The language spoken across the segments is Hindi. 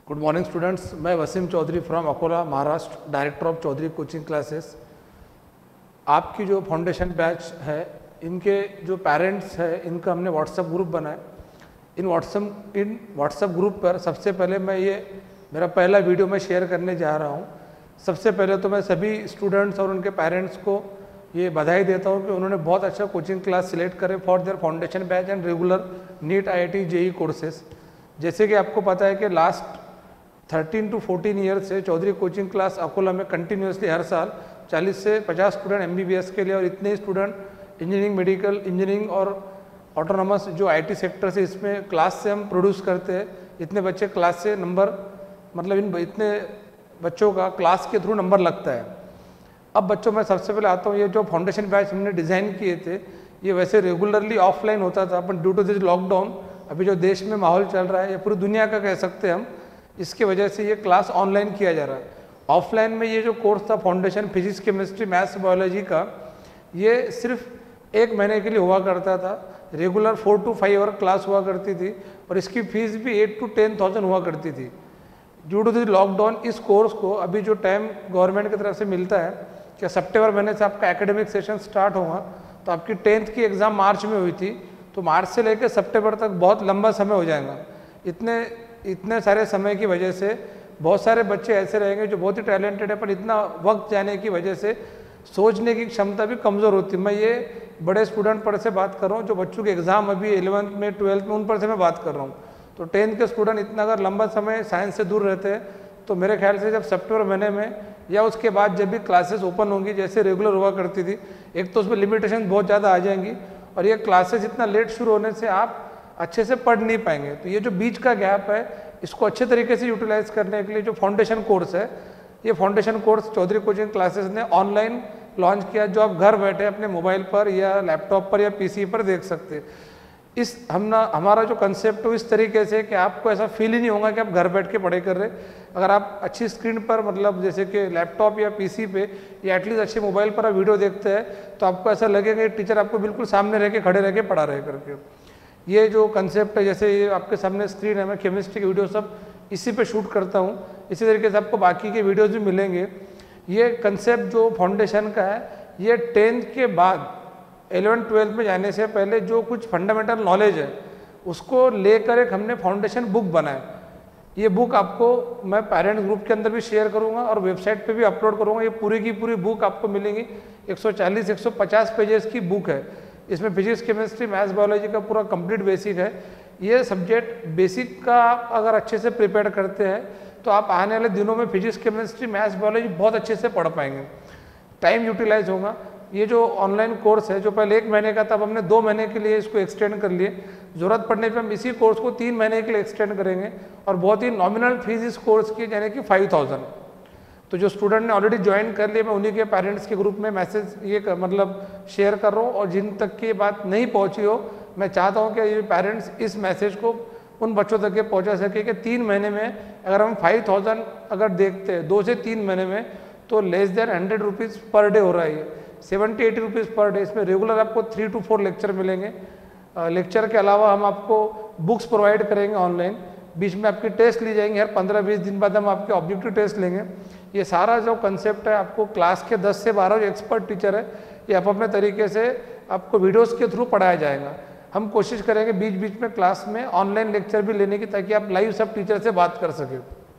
गुड मॉर्निंग स्टूडेंट्स, मैं Waseem Chaudhary from Akola Maharashtra, director of Chaudhary coaching classes. आपकी जो फाउंडेशन बैच है, इनके जो पेरेंट्स हैं, इनका हमने व्हाट्सएप ग्रुप बनाया। इन व्हाट्सएप ग्रुप पर सबसे पहले मैं ये मेरा पहला वीडियो मैं शेयर करने जा रहा हूँ। सबसे पहले तो मैं सभी स्टूडेंट्स और उनके पेरेंट्स को ये बधाई देता हूँ कि उन्होंने बहुत अच्छा कोचिंग क्लास सिलेक्ट करे for their foundation batch and regular NEET IIT JEE courses. जैसे कि आपको पता है कि लास्ट 13 to 14 ईयर्स से चौधरी कोचिंग क्लास अकोला में कंटिन्यूसली हर साल 40 से 50 स्टूडेंट MBBS के लिए और इतने स्टूडेंट इंजीनियरिंग, मेडिकल इंजीनियरिंग और ऑटोनॉमस जो IT सेक्टर से इसमें क्लास से हम प्रोड्यूस करते हैं। इतने बच्चे क्लास से नंबर मतलब इतने बच्चों का क्लास के थ्रू नंबर लगता है। अब बच्चों में सबसे पहले आता हूँ, ये जो फाउंडेशन बैच हमने डिज़ाइन किए थे ये वैसे रेगुलरली ऑफलाइन होता था, अपन ड्यू टू दिस लॉकडाउन अभी जो देश में माहौल चल रहा है या पूरी दुनिया का कह सकते हैं हम, इसकी वजह से ये क्लास ऑनलाइन किया जा रहा है। ऑफलाइन में ये जो कोर्स था foundation physics, chemistry, maths, biology का, ये सिर्फ 1 महीने के लिए हुआ करता था। रेगुलर 4 to 5 आवर क्लास हुआ करती थी और इसकी फीस भी 8 to 10,000 हुआ करती थी। ड्यू टू दिस लॉकडाउन इस कोर्स को अभी जो टाइम गवर्नमेंट की तरफ से मिलता है कि सितंबर महीने से आपका एकेडमिक सेशन स्टार्ट होगा, तो आपकी 10th की एग्ज़ाम मार्च में हुई थी, तो मार्च से लेकर सितंबर तक बहुत लंबा समय हो जाएगा। इतने सारे समय की वजह से बहुत सारे बच्चे ऐसे रहेंगे जो बहुत ही टैलेंटेड है, पर इतना वक्त जाने की वजह से सोचने की क्षमता भी कमज़ोर होती है। मैं ये बड़े स्टूडेंट पर से बात कर रहा हूँ जो बच्चों के एग्ज़ाम अभी 11th में 12th में उन पर से मैं बात कर रहा हूँ। तो 10th के स्टूडेंट इतना अगर लंबा समय साइंस से दूर रहते हैं तो मेरे ख्याल से जब सितंबर महीने में या उसके बाद जब भी क्लासेस ओपन होंगी जैसे रेगुलर हुआ करती थी, एक तो उसमें लिमिटेशन बहुत ज़्यादा आ जाएंगी और ये क्लासेस इतना लेट शुरू होने से आप अच्छे से पढ़ नहीं पाएंगे। तो ये जो बीच का गैप है इसको अच्छे तरीके से यूटिलाइज करने के लिए जो फाउंडेशन कोर्स है, ये foundation course Chaudhary coaching classes ने ऑनलाइन लॉन्च किया, जो आप घर बैठे अपने मोबाइल पर या लैपटॉप पर या PC पर देख सकते हैं। हमारा जो कंसेप्ट है इस तरीके से कि आपको ऐसा फील ही नहीं होगा कि आप घर बैठ के पढ़ाई कर रहे। अगर आप अच्छी स्क्रीन पर मतलब जैसे कि लैपटॉप या PC पे या एटलीस्ट अच्छे मोबाइल पर आप वीडियो देखते हैं तो आपको ऐसा लगेगा कि टीचर आपको बिल्कुल सामने रह के खड़े रह के पढ़ा रहे करके। ये जो कंसेप्ट है, जैसे ये आपके सामने स्क्रीन है, मैं केमिस्ट्री के वीडियो सब इसी पे शूट करता हूँ, इसी तरीके से आपको बाकी के वीडियोज़ भी मिलेंगे। ये कंसेप्ट जो फाउंडेशन का है ये 10th के बाद 11th 12th में जाने से पहले जो कुछ फंडामेंटल नॉलेज है उसको लेकर एक हमने फाउंडेशन बुक बनाया। ये बुक आपको मैं पेरेंट्स ग्रुप के अंदर भी शेयर करूंगा और वेबसाइट पे भी अपलोड करूंगा। ये पूरी की पूरी बुक आपको मिलेगी, 140-150 पेजेस की बुक है। इसमें फिजिक्स, केमिस्ट्री, मैथ्स, बायोलॉजी का पूरा कंप्लीट बेसिक है। ये सब्जेक्ट बेसिक का आप अगर अच्छे से प्रिपेयर करते हैं तो आप आने वाले दिनों में फिजिक्स, केमिस्ट्री, मैथ्स, बायोलॉजी बहुत अच्छे से पढ़ पाएंगे, टाइम यूटिलाइज होगा। ये जो ऑनलाइन कोर्स है जो पहले 1 महीने का था, अब हमने 2 महीने के लिए इसको एक्सटेंड कर लिए। ज़रूरत पड़ने पर हम इसी कोर्स को 3 महीने के लिए एक्सटेंड करेंगे और बहुत ही नॉमिनल फीस इस कोर्स की यानी कि 5,000। तो जो स्टूडेंट ने ऑलरेडी ज्वाइन कर लिया, मैं उन्हीं के पेरेंट्स के ग्रुप में मैसेज मतलब शेयर कर रहा हूँ और जिन तक की बात नहीं पहुँची हो, मैं चाहता हूँ कि ये पेरेंट्स इस मैसेज को उन बच्चों तक के पहुँचा सके कि 3 महीने में अगर हम 5,000 अगर देखते हैं 2 से 3 महीने में, तो less than 100 rupees per day हो रहा है, 70-80 रुपीज़ पर डे। इसमें रेगुलर आपको 3 to 4 लेक्चर मिलेंगे। लेक्चर के अलावा हम आपको बुक्स प्रोवाइड करेंगे ऑनलाइन, बीच में आपकी टेस्ट ली जाएंगी, हर 15-20 दिन बाद हम आपके ऑब्जेक्टिव टेस्ट लेंगे। ये सारा जो कंसेप्ट है आपको क्लास के 10 से 12 जो एक्सपर्ट टीचर है ये आप अपने तरीके से आपको वीडियोस के थ्रू पढ़ाया जाएगा। हम कोशिश करेंगे बीच बीच में क्लास में ऑनलाइन लेक्चर भी लेने की, ताकि आप लाइव सब टीचर से बात कर सकें।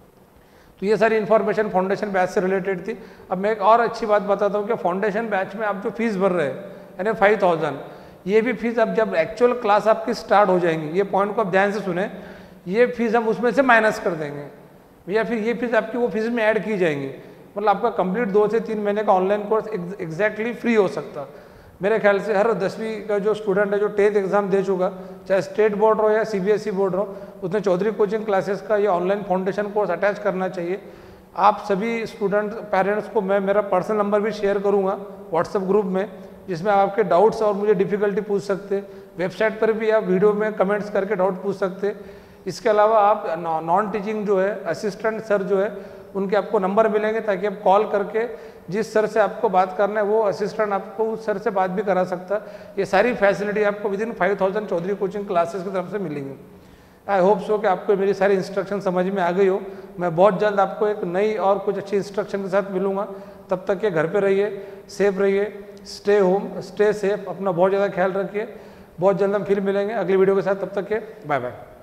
तो ये सारी इन्फॉर्मेशन फाउंडेशन बैच से रिलेटेड थी। अब मैं एक और अच्छी बात बताता हूँ कि फाउंडेशन बैच में आप जो फीस भर रहे हैं यानी 5,000, ये भी फीस अब जब एक्चुअल क्लास आपकी स्टार्ट हो जाएंगी, ये पॉइंट को आप ध्यान से सुने, ये फीस हम उसमें से माइनस कर देंगे या फिर ये फीस आपकी वो फीस में ऐड की जाएंगी। मतलब आपका कंप्लीट 2 से 3 महीने का ऑनलाइन कोर्स एग्जैक्टली फ्री हो सकता। मेरे ख्याल से हर 10वीं का जो स्टूडेंट है जो 10th एग्जाम दे चुका, चाहे स्टेट बोर्ड हो या CBSE बोर्ड हो, उसने चौधरी कोचिंग क्लासेस का ये ऑनलाइन फाउंडेशन कोर्स अटैच करना चाहिए। आप सभी स्टूडेंट पेरेंट्स को मैं मेरा पर्सनल नंबर भी शेयर करूँगा व्हाट्सएप ग्रुप में, जिसमें आपके डाउट्स और मुझे डिफ़िकल्टी पूछ सकते। वेबसाइट पर भी आप वीडियो में कमेंट्स करके डाउट पूछ सकते। इसके अलावा आप नॉन टीचिंग जो है असिस्टेंट सर जो है उनके आपको नंबर मिलेंगे, ताकि आप कॉल करके जिस सर से आपको बात करना है वो असिस्टेंट आपको उस सर से बात भी करा सकता है। ये सारी फैसिलिटी आपको विदिन 5,000 चौधरी कोचिंग क्लासेस की तरफ से मिलेंगी। आई होप सो कि आपको मेरी सारी इंस्ट्रक्शन समझ में आ गई हो। मैं बहुत जल्द आपको एक नई और कुछ अच्छी इंस्ट्रक्शन के साथ मिलूंगा। तब तक के घर पे रहिए, सेफ रहिए, स्टे होम, स्टे सेफ, अपना बहुत ज़्यादा ख्याल रखिए। बहुत जल्द हम फिर मिलेंगे अगली वीडियो के साथ, तब तक के बाय बाय।